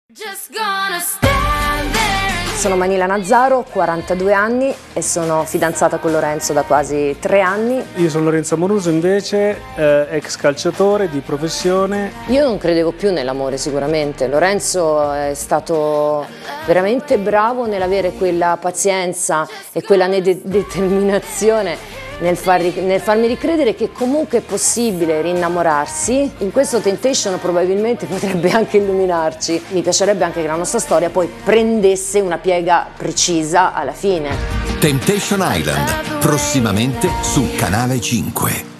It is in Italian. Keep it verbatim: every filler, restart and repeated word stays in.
Just gonna stand there. Sono Manila Nazzaro, quarantadue anni e sono fidanzata con Lorenzo da quasi tre anni. Io sono Lorenzo Amoruso invece, eh, ex calciatore di professione. Io non credevo più nell'amore sicuramente, Lorenzo è stato veramente bravo nell'avere quella pazienza e quella de- determinazione nel, far, nel farmi ricredere che comunque è possibile rinnamorarsi. In questo Temptation probabilmente potrebbe anche illuminarci. Mi piacerebbe anche che la nostra storia poi prendesse una piega precisa alla fine. Temptation Island, prossimamente su Canale cinque.